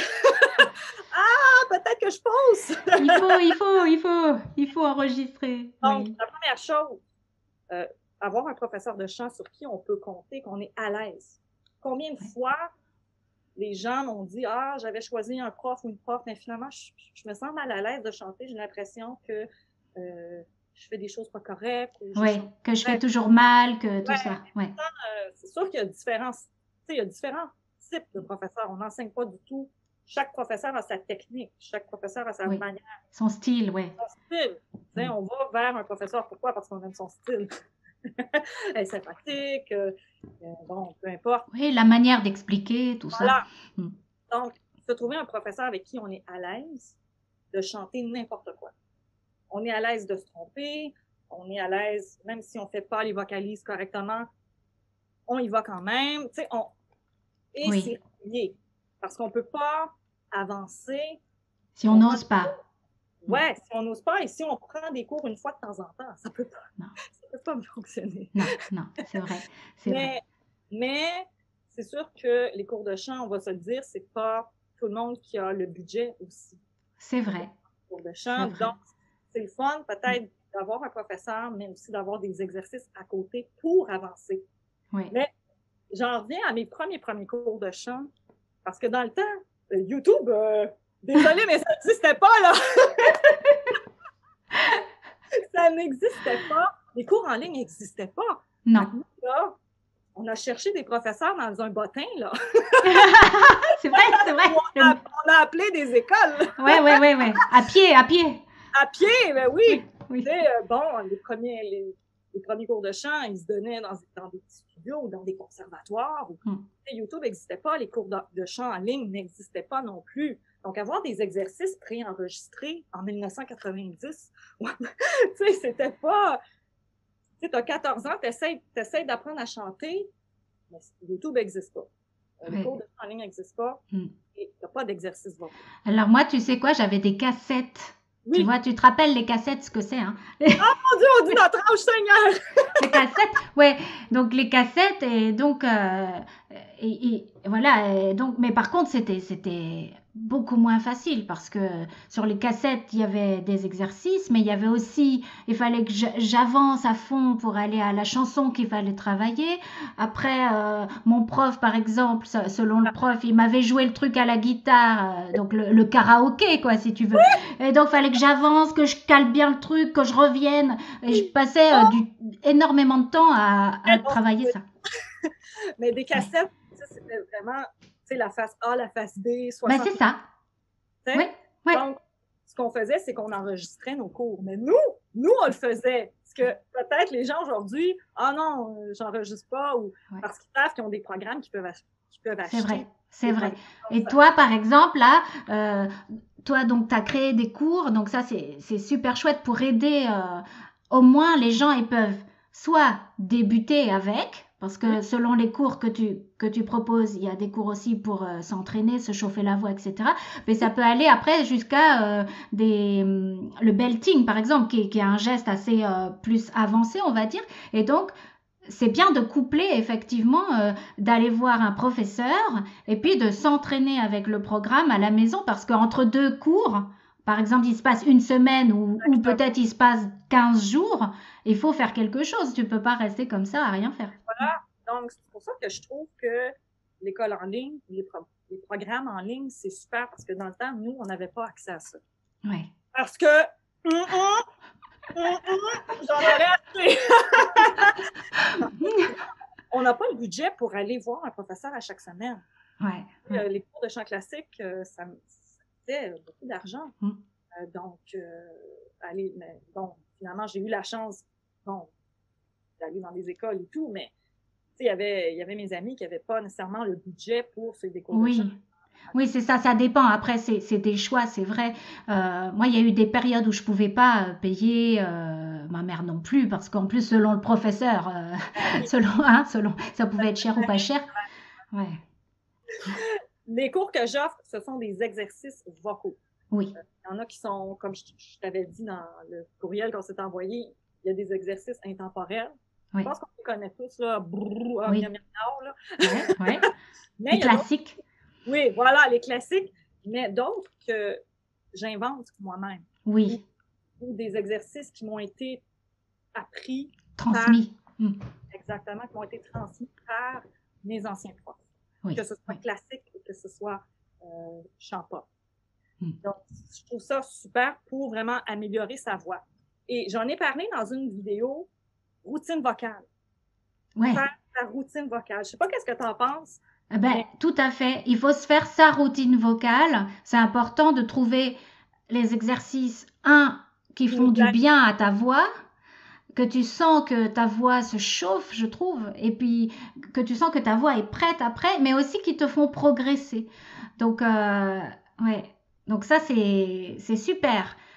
Ah, peut-être que je pose! Il faut, il faut, il faut, il faut enregistrer. Donc, Oui. la première chose, euh, avoir un professeur de chant sur qui on peut compter, qu'on est à l'aise. Combien de Ouais. fois les gens m'ont dit, ah, j'avais choisi un prof ou une prof, mais finalement, je, je me sens mal à l'aise de chanter. J'ai l'impression que euh, je fais des choses pas correctes. Ou je Ouais, chante que je fais Ouais. toujours mal, que tout Ouais. ça. Ouais. Euh, c'est sûr qu'il y a différents, tu sais, il y a différents types de professeurs. On n'enseigne pas du tout. Chaque professeur a sa technique. Chaque professeur a sa Oui. manière, Son style, ouais. son style. Tu sais, Mm. on va vers un professeur. Pourquoi? Parce qu'on aime son style. Elle est sympathique. euh, euh, bon, peu importe. Oui, la manière d'expliquer, tout ça. Voilà. Mm. Donc, se trouver un professeur avec qui on est à l'aise de chanter n'importe quoi. on est à l'aise de se tromper, on est à l'aise, même si on fait pas les vocalises correctement, on y va quand même, tu sais, on... et Oui. c'est régulier, parce qu'on peut pas avancer. Si on n'ose pas. Ouais, si on n'ose pas et si on prend des cours une fois de temps en temps, ça peut pas, Non. ça peut pas fonctionner. Non, non, c'est vrai, c'est Mais, vrai. mais c'est sûr que les cours de chant, on va se le dire, c'est pas tout le monde qui a le budget aussi. C'est vrai. Cours de chant, C'est vrai. donc c'est le fun peut-être d'avoir un professeur, mais aussi d'avoir des exercices à côté pour avancer. Oui. Mais j'en reviens à mes premiers premiers cours de chant, parce que dans le temps, euh, YouTube, euh, désolé, mais ça n'existait pas, là! Ça n'existait pas. Les cours en ligne n'existaient pas. Non. Nous, là, on a cherché des professeurs dans un bottin, là. C'est vrai, c'est vrai. On a, on a appelé des écoles. Oui, oui, oui, oui. À pied, à pied. À pied, ben oui. Oui. Tu sais, euh, bon, les premiers, les, les premiers cours de chant, ils se donnaient dans, dans des petits studios ou dans des conservatoires. Ou, Mm. YouTube n'existait pas, les cours de, de chant en ligne n'existaient pas non plus. Donc, avoir des exercices préenregistrés en mille neuf cent quatre-vingt-dix, tu sais, c'était pas... Tu sais, t'as quatorze ans, t'essayes, t'essayes d'apprendre à chanter, mais YouTube n'existe pas. Les Oui. cours de chant en ligne n'existent pas Mm. et t'as pas d'exercice vocaux. Alors moi, tu sais quoi, j'avais des cassettes. Oui. Tu vois, tu te rappelles les cassettes, ce que c'est, hein? Oh mon Dieu, on dit notre âge, Seigneur! Les cassettes, ouais. Donc les cassettes et donc euh, et, et voilà. Et donc, mais par contre, c'était c'était beaucoup moins facile parce que sur les cassettes, il y avait des exercices, mais il y avait aussi, il fallait que j'a- j'avance à fond pour aller à la chanson qu'il fallait travailler. Après, euh, mon prof, par exemple, se- selon le prof, il m'avait joué le truc à la guitare, euh, donc le, le karaoké, quoi, si tu veux. Et donc, il fallait que j'avance, que je cale bien le truc, que je revienne. Et je passais euh, du, énormément de temps à, à travailler ça. Mais des cassettes, ça, c'était vraiment, tu sais, la face A, la face B, Ben, soixante. c'est ça. tu sais. Oui, oui. Donc, ce qu'on faisait, c'est qu'on enregistrait nos cours. Mais nous, nous, on le faisait. Parce que peut-être les gens aujourd'hui, ah non, euh, j'enregistre pas, ou Ouais. parce qu'ils savent qu'ils ont des programmes qu'ils peuvent, ach- qu'ils peuvent acheter. C'est vrai, c'est Des vrai. programmes Et comme ça. toi, par exemple, là, euh, toi, donc, tu as créé des cours, donc ça, c'est c'est super chouette pour aider, euh, au moins, les gens, ils peuvent soit débuter avec, parce que Mhm. selon les cours que tu, que tu proposes, il y a des cours aussi pour euh, s'entraîner, se chauffer la voix, et cetera. Mais ça peut aller après jusqu'à euh, des, hum, le belting, par exemple, qui, est- qui est un geste assez euh, plus avancé, on va dire. Et donc, c'est bien de coupler effectivement, euh, d'aller voir un professeur et puis de s'entraîner avec le programme à la maison parce qu'entre deux cours, par exemple, il se passe une semaine ou, ou Exactement. peut-être il se passe quinze jours, il faut faire quelque chose. Tu peux pas rester comme ça à rien faire. Donc, c'est pour ça que je trouve que l'école en ligne, les, pro- les programmes en ligne, c'est super parce que dans le temps, nous, on n'avait pas accès à ça. Ouais. Parce que, hum, hum, hum, hum, j'en aurais acheté. On n'a pas le budget pour aller voir un professeur à chaque semaine. Ouais. Euh, Ouais. les cours de chant classique, euh, ça me ça coûtait euh, beaucoup d'argent. Mm. Euh, donc, euh, aller, mais bon, finalement, j'ai eu la chance, bon, d'aller dans des écoles et tout, mais tu sais, il y avait, il y avait mes amis qui n'avaient pas nécessairement le budget pour suivre des cours de chant. Oui. Oui, c'est ça, ça dépend. Après, c'est c'est des choix, c'est vrai. Euh, moi, il y a eu des périodes où je pouvais pas euh, payer, euh, ma mère non plus, parce qu'en plus, selon le professeur, euh, selon, hein, selon, ça pouvait être cher ou pas cher. Ouais. Les cours que j'offre, ce sont des exercices vocaux. Oui. Il y en a qui sont, comme je, je t'avais dit dans le courriel qu'on s'est envoyé, il y a des exercices intemporels. Oui. Je pense qu'on les connaît tous, là, brrr, ah, Oui. miam, miam, miam, là. Ouais, ouais. Mais Les il y a d'autres- classiques. oui, voilà, les classiques, mais d'autres que j'invente moi-même, Oui. ou des exercices qui m'ont été appris Transmis. Mm. exactement, qui m'ont été transmis par mes anciens profs, Oui. que ce soit Oui. classique ou que ce soit euh, chant pop. Mm. Donc, je trouve ça super pour vraiment améliorer sa voix. Et j'en ai parlé dans une vidéo, routine vocale. Ouais. Faire ta routine vocale. Je sais pas qu'est-ce que tu en penses. Eh ben, tout à fait. Il faut se faire sa routine vocale. C'est important de trouver les exercices, un, qui Qui font nous du plaisent. bien à ta voix, que tu sens que ta voix se chauffe, je trouve, et puis que tu sens que ta voix est prête après, mais aussi qui te font progresser. Donc, euh, ouais. Donc ça, c'est c'est super.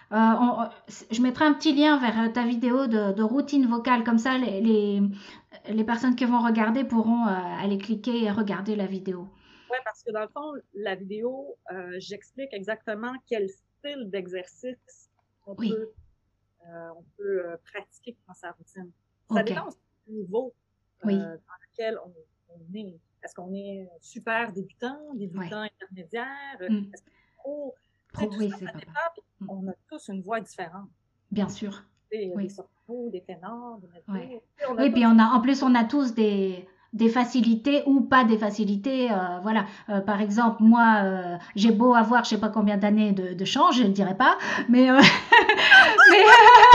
Euh, on- je mettrai un petit lien vers euh, ta vidéo de, de routine vocale, comme ça les, les, les personnes qui vont regarder pourront euh, aller cliquer et regarder la vidéo. Oui, parce que dans le fond, la vidéo, euh, j'explique exactement quel style d'exercice on Oui, peut, euh, on peut euh, pratiquer dans sa routine. Ça ok, dépend aussi du niveau euh, oui, dans lequel on, on est. Est-ce qu'on est super débutant, ouais. débutant intermédiaire? Hmm. Est-ce qu'on est trop? Tu sais, Trop, tout oui, ça, c'est ça pas dépend. mal. Puis Hmm. on a tous une voix différente. Bien sûr, Tu sais, il y a des oui. sopranos, des ténors, des Ouais. mezzos. Tu sais, on a Oui, puis tous. on a, en plus, on a tous des, des facilités ou pas des facilités. Euh, voilà. Euh, par exemple, moi, euh, j'ai beau avoir je sais pas combien d'années de, de chant, je ne le dirai pas, mais, euh, mais,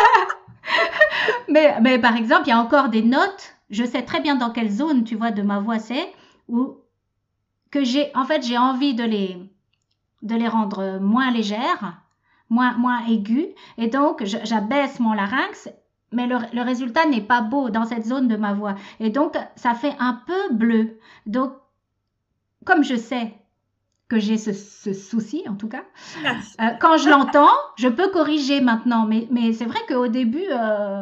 mais, mais par exemple, il y a encore des notes. Je sais très bien dans quelle zone, tu vois, de ma voix c'est, ou que j'ai, en fait, j'ai envie de les, de les rendre moins légères, moins, moins aiguës, et donc j'abaisse mon larynx, mais le, le résultat n'est pas beau dans cette zone de ma voix. Et donc, ça fait un peu bleu. Donc, comme je sais que j'ai ce, ce souci, en tout cas, euh, quand je l'entends, je peux corriger maintenant. Mais, mais c'est vrai qu'au début, euh,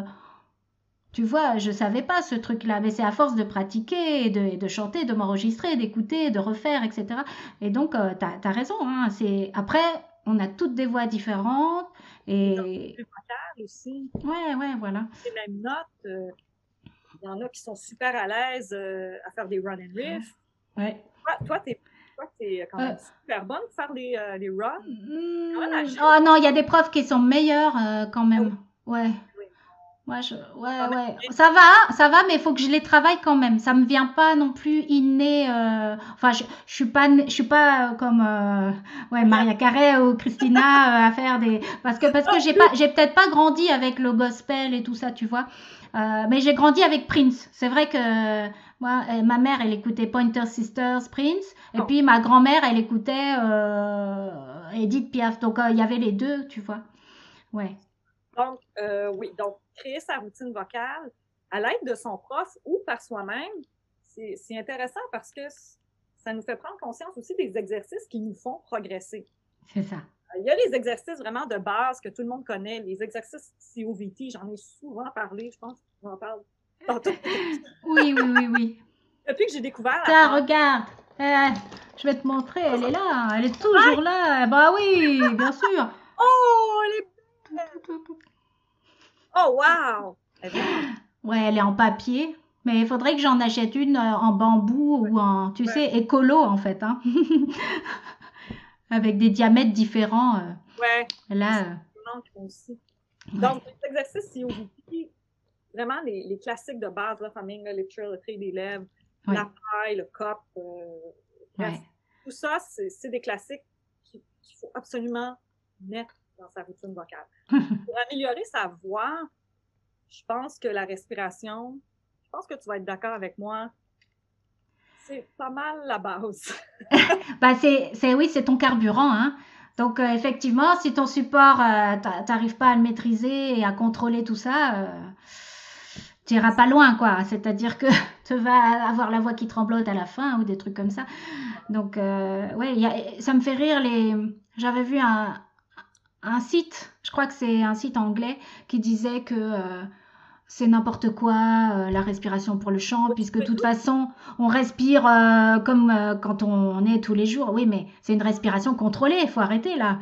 tu vois, je savais pas ce truc-là, mais c'est à force de pratiquer et de, et de chanter, de m'enregistrer, d'écouter, de refaire, et cetera. Et donc, euh, t'as, t'as raison, hein, c'est... Après, on a toutes des voix différentes Les et... amplitudes vocales aussi. Ouais, ouais, voilà. Les mêmes notes. euh, Il y en a qui sont super à l'aise euh, à faire des run and riff. Ouais. Toi, toi, t'es, toi, t'es quand Euh, même super bonne pour faire les, euh, les runs. Quand même hmm, agile. oh non, il y a des profs qui sont meilleurs euh, quand Ah oui, même. Ouais. oui. Ouais, je- ouais, Quand même ouais. bien. Ça va, ça va, mais il faut que je les travaille quand même. Ça me vient pas non plus inné. euh, Enfin, je, je suis pas, je suis pas euh, comme euh, ouais Ariane. Maria Carey ou Christina euh, à faire des. Parce que parce que Non j'ai plus. pas, j'ai peut-être pas grandi avec le gospel et tout ça, tu vois. Euh, mais j'ai grandi avec Prince. C'est vrai que moi, euh, ma mère, elle écoutait Pointer Sisters, Prince, et Non. puis ma grand-mère, elle écoutait euh, Edith Piaf. Donc euh, il y avait les deux, tu vois. Ouais, Donc, euh, oui, donc créer sa routine vocale à l'aide de son prof ou par soi-même, c'est, c'est intéressant parce que ça nous fait prendre conscience aussi des exercices qui nous font progresser. c'est ça. Il y a les exercices vraiment de base que tout le monde connaît, les exercices C O V T, j'en ai souvent parlé, je pense, j'en parle dans toutes les émissions. Oui, oui, oui, oui. Depuis que j'ai découvert la Tiens, peur. regarde. Euh, je vais te montrer, elle est là, elle est toujours là. Bah oui, bien sûr. Oh, elle est belle! Oh, wow! Elle est vraiment Ouais, elle est en papier, mais il faudrait que j'en achète une euh, en bambou ou en, tu belle. sais, écolo en fait, hein. Avec des diamètres différents. euh. Ouais, Là, euh, c'est manque aussi. ouais, Donc, les exercices C O V T, vraiment les, les classiques de base, la famille, le trail, le trait des lèvres, ouais, la paille, le cop, euh, bref, ouais. tout ça, c'est, c'est des classiques qui- qu'il faut absolument mettre dans sa routine vocale. Pour améliorer sa voix, je pense que la respiration, je pense que tu vas être d'accord avec moi, c'est pas mal la base. Bah c'est, c'est, oui, c'est ton carburant, hein. Donc euh, effectivement, si ton support, euh, t'a- t'arrives pas à le maîtriser et à contrôler tout ça, euh, tu iras pas loin, quoi. C'est-à-dire que tu vas avoir la voix qui tremblote à la fin ou des trucs comme ça. Donc euh, ouais, il y a- ça me fait rire les. J'avais vu un, un site, je crois que c'est un site anglais qui disait que euh, c'est n'importe quoi euh, la respiration pour le chant, Oui, puisque de oui, toute oui. façon on respire euh, comme euh, quand on est tous les jours. Oui, mais c'est une respiration contrôlée, il faut arrêter là.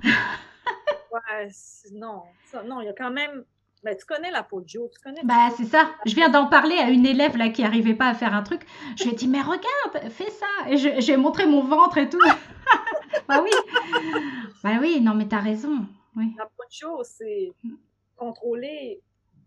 Ouais, c'est- non, ça, non, il y a quand même. Ben, tu connais la peau de Joe, tu connais tout Bah ça. c'est ça. Je viens d'en parler à une élève là qui arrivait pas à faire un truc. Je lui ai dit mais regarde, fais ça. Et je- j'ai montré mon ventre et tout. Bah oui. Bah oui, non mais t'as raison. Oui. La peau de Joe, c'est contrôler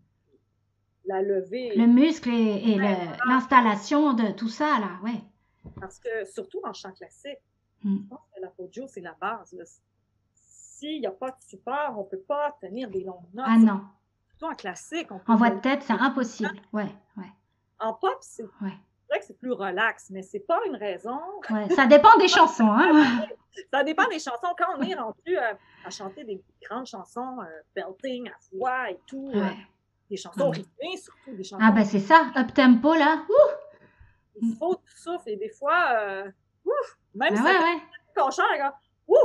la levée. Le muscle et, et Ouais, le- l'installation de tout ça là, ouais. parce que surtout en chant classique, Hmm. je pense que la peau de Joe, c'est la base. Là. S'il n'y a pas de support, on ne peut pas tenir des longues notes. Ah non. Surtout en classique, on peut En voix le- de tête, c'est impossible. Ouais, ouais, En pop, c'est ouais. vrai que c'est plus relax, mais c'est pas une raison. Ouais, ça dépend des chansons, hein. Ça dépend des chansons. Quand on est rendu à, à chanter des grandes chansons, euh, belting, à voix et tout, euh, Ouais. des chansons Mm. rythmées surtout, des chansons Ah bah c'est ça, up tempo là. Ouh. il faut du souffle et des fois, euh, ouf, même Ah si ouais, ça ouais. fait qu'on chante, là, ouf, je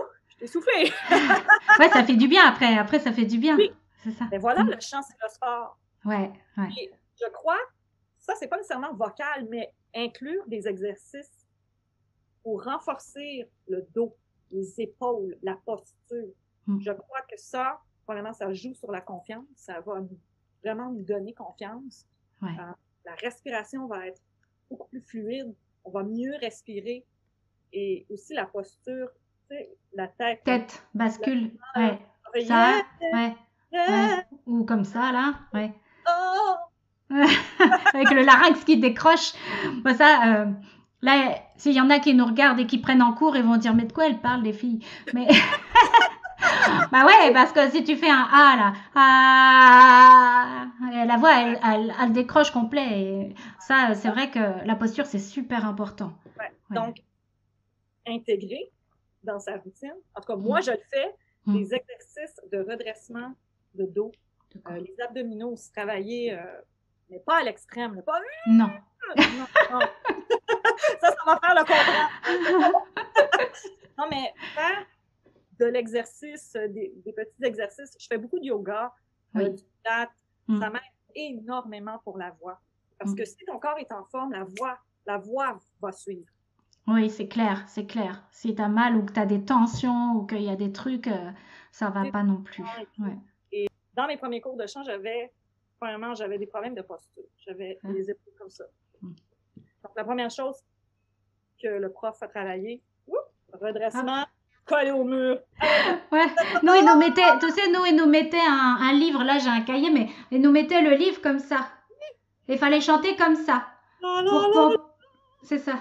essoufflée. Ouais, ça fait du bien après. Après, ça fait du bien. Oui, C'est ça. mais voilà, Mm. le chant, c'est le sport. Ouais, ouais. Et je crois, ça, c'est pas nécessairement vocal, mais inclure des exercices pour renforcer le dos, les épaules, la posture. Mm. Je crois que ça, premièrement, ça joue sur la confiance. Ça va nous, vraiment nous donner confiance. Ouais. Euh, la respiration va être beaucoup plus fluide. On va mieux respirer. Et aussi la posture, tu sais, la tête. Tête, bascule. La, Ouais. yeah, Ça, ouais. yeah, Ouais. Ou comme ça, là. Ouais. oh. Avec le larynx qui décroche. Bon, ça, euh, là, s'il y en a qui nous regardent et qui prennent en cours, ils vont dire, mais de quoi elles parlent, les filles? Mais... Bah ouais, parce que si tu fais un A là, ah, la voix elle, elle, elle décroche complet. Et ça, c'est vrai que la posture c'est super important. Ouais. Ouais. Donc, intégrer dans sa routine. En tout cas, moi, je le fais. Mm. Des exercices de redressement de dos, euh, les abdominaux aussi travailler, euh, mais pas à l'extrême. Pas... Non. non, non. ça, ça va faire le contraire. non, mais faire de l'exercice, des, des petits exercices. Je fais beaucoup de yoga, oui. euh, du pilates. Mm. Ça m'aide énormément pour la voix. Parce Mm. que si ton corps est en forme, la voix, la voix va suivre. Oui, c'est clair, c'est clair. Si tu as mal ou que tu as des tensions ou qu'il y a des trucs, euh, ça va pas non plus. Ouais. Et dans mes premiers cours de chant, j'avais, premièrement, j'avais des problèmes de posture. J'avais hein? les épaules comme ça. Mm. Donc, la première chose que le prof a travaillé, whoop, redressement, ah. collé au mur. Ouais, nous, il nous mettait, tu sais, nous, il nous mettait un, un livre, là, j'ai un cahier, mais il nous mettait le livre comme ça. Il fallait chanter comme ça. Non, non, non. Pour... C'est ça.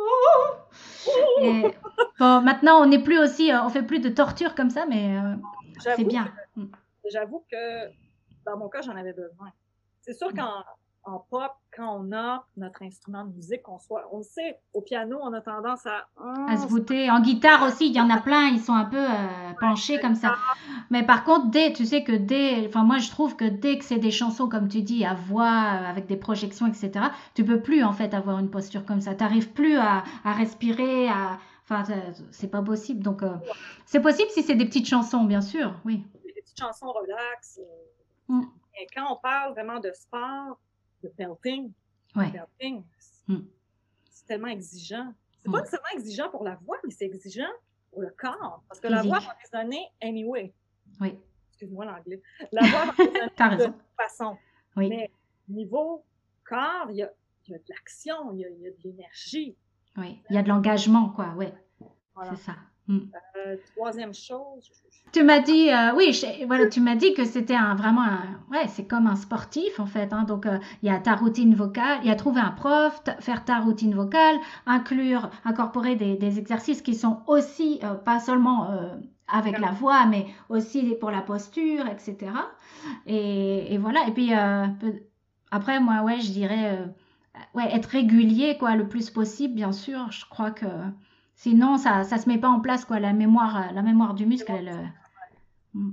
Et bon, maintenant, on n'est plus aussi, on fait plus de torture comme ça, mais euh, c'est bien. Que, j'avoue que dans mon cas, j'en avais besoin. C'est sûr qu'en en pop, quand on a notre instrument de musique, qu'on soit, on le sait, au piano, on a tendance à... Oh, à se voûter. En guitare aussi, il y en a plein, ils sont un peu euh, penchés ouais, comme ça. Mais par contre, dès, tu sais que dès, enfin moi je trouve que dès que c'est des chansons, comme tu dis, à voix, avec des projections, et cetera, tu peux plus en fait avoir une posture comme ça. Tu n'arrives plus à, à respirer, à... Enfin, c'est pas possible. Donc, euh, c'est possible si c'est des petites chansons, bien sûr, oui. Des petites chansons relax. Euh, mm. Et quand on parle vraiment de sport, de belting, ouais. belting mm. c'est tellement exigeant. C'est mm. pas nécessairement exigeant pour la voix, mais c'est exigeant pour le corps. Parce que Physique. la voix va résonner anyway. Oui. Excuse-moi l'anglais. La voix va résonner de toute façon. Oui. Mais niveau corps, il y a, y a de l'action, il y a, y a de l'énergie. Oui, il y a de l'engagement, quoi, ouais. Voilà. C'est ça. Mm. Euh, troisième chose... Tu m'as dit, euh, oui, je, voilà, tu m'as dit que c'était un, vraiment un, ouais, c'est comme un sportif en fait. Hein, donc, euh, il y a ta routine vocale, il y a trouver un prof, faire ta routine vocale, inclure, incorporer des, des exercices qui sont aussi, euh, pas seulement euh, avec la voix, mais aussi pour la posture, et cetera. Et, et voilà. Et puis, euh, après, moi, ouais, je dirais, euh, ouais, être régulier, quoi, le plus possible, bien sûr. Je crois que sinon, ça ne se met pas en place, quoi, la mémoire, la mémoire du muscle. Elle, mm.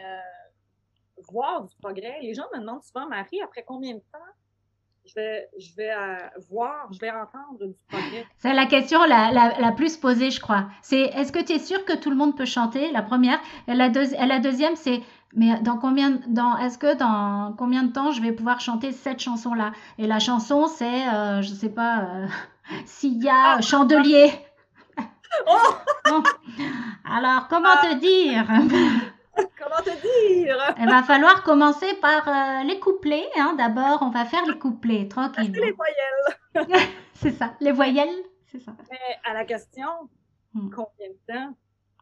euh, voir du progrès. Les gens me demandent souvent, Marie, après combien de temps je vais, je vais euh, voir, je vais entendre du progrès? C'est la question la, la, la plus posée, je crois. C'est, est-ce que tu es sûre que tout le monde peut chanter? La première. Et la, deux, et la deuxième, c'est, mais dans combien, dans, est-ce que dans combien de temps je vais pouvoir chanter cette chanson-là? Et la chanson, c'est, euh, je sais pas, euh, Sia, ah, Chandelier. Oh bon. Alors, comment te dire? Comment te dire? Il va falloir commencer par euh, les couplets. Hein. D'abord, on va faire les couplets, tranquille. C'est les voyelles. C'est ça, les voyelles, c'est ça. Mais à la question, hmm. combien de temps?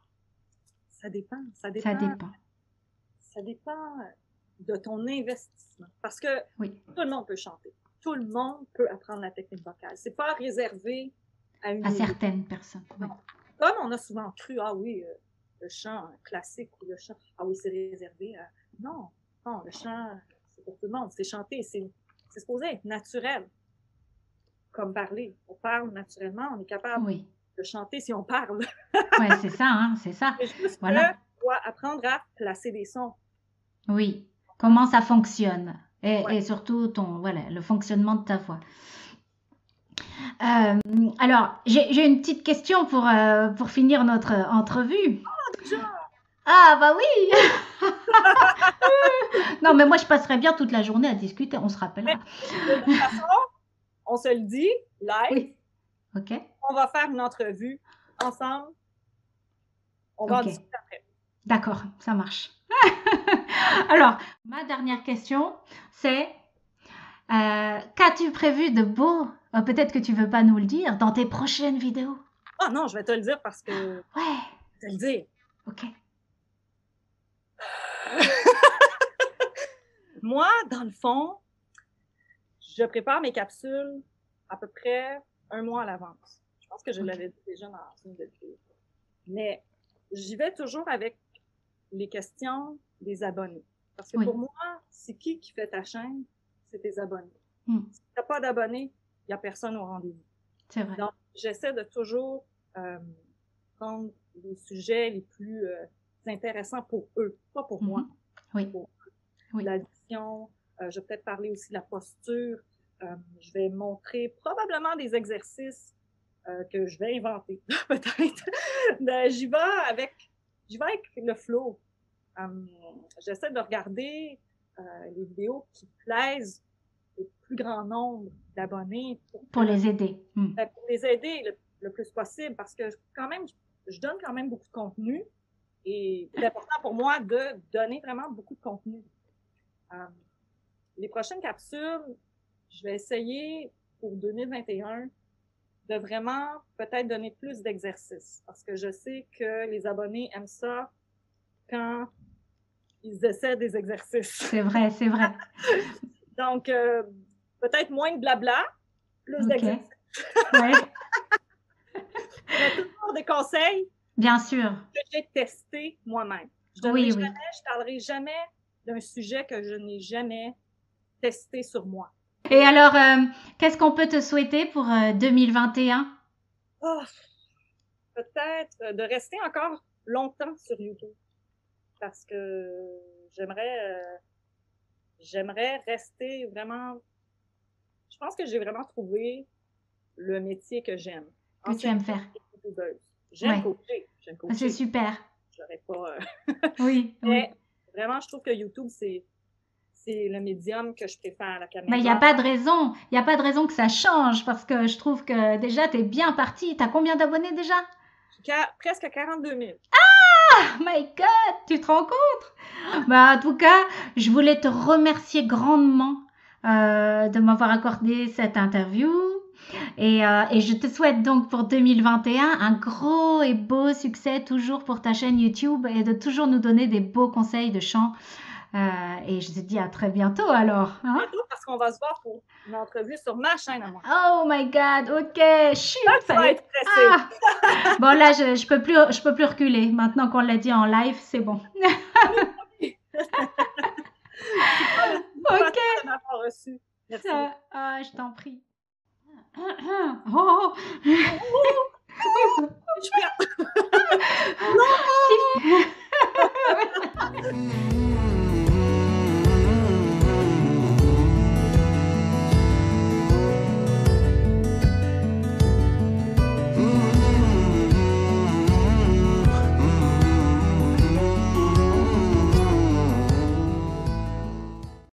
Ça dépend. Ça dépend. Ça dépend. Ça dépend de ton investissement. Parce que oui. tout le monde peut chanter. Tout le monde peut apprendre la technique vocale. C'est pas réservé à une à certaines personnes. Oui. Comme on a souvent cru, ah oui, euh, le chant classique ou le chant, ah oui, c'est réservé à... Non, non, le chant, c'est pour tout le monde. C'est chanter, c'est, c'est supposé être naturel. Comme parler. On parle naturellement, on est capable oui. de chanter si on parle. Oui, c'est ça, hein, c'est ça. C'est juste voilà. que tu dois apprendre à placer des sons. Oui, comment ça fonctionne. Et, ouais. et surtout, ton, voilà, le fonctionnement de ta voix. Euh, alors, j'ai, j'ai une petite question pour, euh, pour finir notre entrevue. Ah, Genre. Ah, bah oui! Non, mais moi, je passerais bien toute la journée à discuter, on se Mais rappellera. de toute façon, on se le dit, live, Oui, ok, on va faire une entrevue ensemble, on va en ok, discuter après. d'accord, ça marche. Alors, ma dernière question, c'est euh, qu'as-tu prévu de beau, euh, peut-être que tu veux pas nous le dire, dans tes prochaines vidéos? Ah non, je vais te le dire parce que Ouais, je vais te le dire. ok, Moi, dans le fond, je prépare mes capsules à peu près un mois à l'avance. Je pense que je ok, l'avais dit déjà dans une de vidéos. Mais j'y vais toujours avec les questions des abonnés. Parce que oui, pour moi, c'est qui qui fait ta chaîne? C'est tes abonnés. hmm, Si tu n'as pas d'abonnés, il n'y a personne au rendez-vous. c'est vrai. Donc, j'essaie de toujours euh, prendre les sujets les plus euh, intéressants pour eux, pas pour moi. Mhm. Oui, Pour oui, l'addition, euh, je vais peut-être parler aussi de la posture. Euh, je vais montrer probablement des exercices euh, que je vais inventer, peut-être. Ben, j'y vais avec, j'y vais avec le flow. Um, j'essaie de regarder euh, les vidéos qui plaisent au plus grand nombre d'abonnés pour, pour que, les aider. Hmm. ben, pour les aider le, le plus possible parce que quand même, je donne quand même beaucoup de contenu et c'est important pour moi de donner vraiment beaucoup de contenu. Um, les prochaines capsules, je vais essayer pour deux mille vingt et un de vraiment peut-être donner plus d'exercices parce que je sais que les abonnés aiment ça quand ils essaient des exercices. C'est vrai, c'est vrai. Donc, euh, peut-être moins de blabla, plus Ok, d'exercices. ouais, Mais toujours des conseils bien sûr. que j'ai testés moi-même. Je donnerai Oui, jamais, oui. je parlerai jamais d'un sujet que je n'ai jamais testé sur moi. Et alors, euh, qu'est-ce qu'on peut te souhaiter pour euh, deux mille vingt et un? Oh, peut-être euh, de rester encore longtemps sur YouTube parce que j'aimerais euh, j'aimerais rester vraiment. Je pense que j'ai vraiment trouvé le métier que j'aime. Que tu aimes Enseignante faire. et youtubeuse. J'aime Ouais, coacher. J'aime c'est coacher. super. J'aurais pas. euh, Oui, oui. Mais vraiment, je trouve que YouTube, c'est, c'est le médium que je préfère à la Mais il n'y a caméra. pas de raison, il n'y a pas de raison que ça change parce que je trouve que déjà, tu es bien parti. Tu as combien d'abonnés déjà? J'ai qua- presque quarante-deux mille. Oh my God, tu te rends compte? Bah, en tout cas, je voulais te remercier grandement euh, de m'avoir accordé cette interview. Et, euh, et je te souhaite donc pour deux mille vingt et un un gros et beau succès toujours pour ta chaîne YouTube et de toujours nous donner des beaux conseils de chant. Euh, et je te dis à très bientôt alors. Hein? Bientôt, parce qu'on va se voir pour une entrevue sur ma chaîne à moi. Oh my God, ok, chut, Là, tu ça y vas est. être stressée. Ah. Bon là, je, je peux plus, je peux plus reculer. Maintenant qu'on l'a dit en live, c'est bon. Ok. Merci de m'avoir reçu. Merci. Ah, ah, je t'en prie. Oh. Je suis prête. Si-